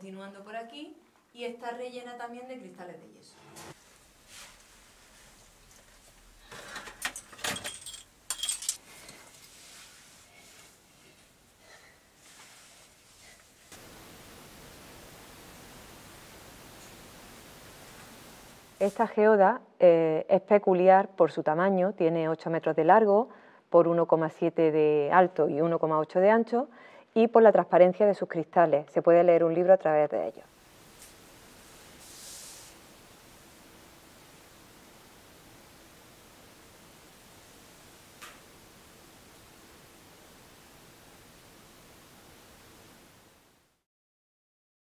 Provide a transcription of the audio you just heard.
continuando por aquí y está rellena también de cristales de yeso. Esta geoda es peculiar por su tamaño, tiene 8 metros de largo, por 1,7 de alto y 1,8 de ancho, y por la transparencia de sus cristales. Se puede leer un libro a través de ellos.